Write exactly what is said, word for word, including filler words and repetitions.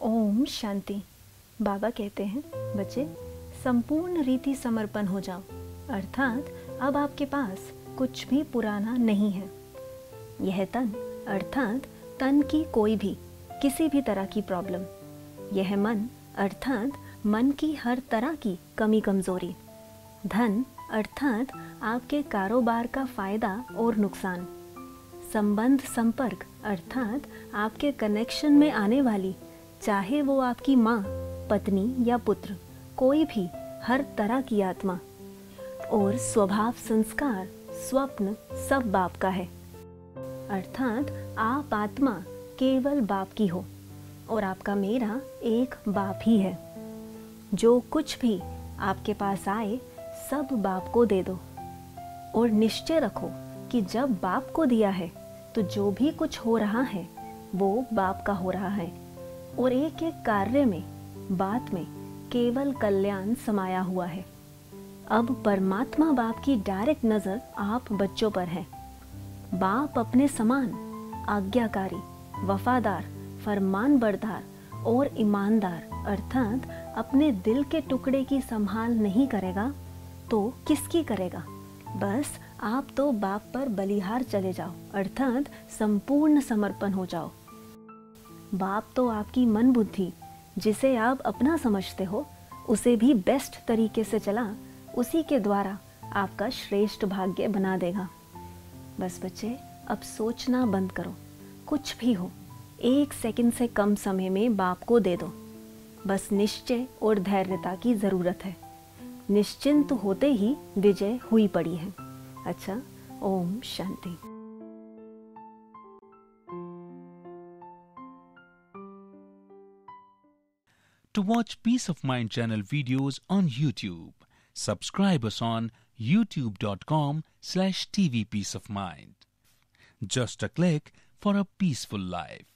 ओम शांति। बाबा कहते हैं, बच्चे संपूर्ण रीति समर्पण हो जाओ, अर्थात अब आपके पास कुछ भी पुराना नहीं है। यह तन अर्थात तन की कोई भी किसी भी तरह की प्रॉब्लम, यह मन अर्थात मन की हर तरह की कमी कमजोरी, धन अर्थात आपके कारोबार का फायदा और नुकसान, संबंध संपर्क अर्थात आपके कनेक्शन में आने वाली, चाहे वो आपकी माँ, पत्नी या पुत्र, कोई भी हर तरह की आत्मा, और स्वभाव संस्कार स्वप्न सब बाप का है। अर्थात आप आत्मा केवल बाप की हो और आपका मेरा एक बाप ही है। जो कुछ भी आपके पास आए सब बाप को दे दो और निश्चय रखो कि जब बाप को दिया है तो जो भी कुछ हो रहा है वो बाप का हो रहा है और एक एक कार्य में, बात में केवल कल्याण समाया हुआ है। अब परमात्मा बाप की डायरेक्ट नजर आप बच्चों पर है। बाप अपने समान आज्ञाकारी, वफादार, फरमान बरदार और ईमानदार अर्थात अपने दिल के टुकड़े की संभाल नहीं करेगा तो किसकी करेगा। बस आप तो बाप पर बलिहार चले जाओ अर्थात संपूर्ण समर्पण हो जाओ। बाप तो आपकी मन बुद्धि जिसे आप अपना समझते हो उसे भी बेस्ट तरीके से चला, उसी के द्वारा आपका श्रेष्ठ भाग्य बना देगा। बस बच्चे अब सोचना बंद करो, कुछ भी हो एक सेकंड से कम समय में बाप को दे दो। बस निश्चय और धैर्यता की जरूरत है। निश्चिंत होते ही विजय हुई पड़ी है। अच्छा, Om Shanti. To watch Peace of Mind channel videos on YouTube, subscribe us on youtube dot com slash T V Peace of Mind. Just a click for a peaceful life.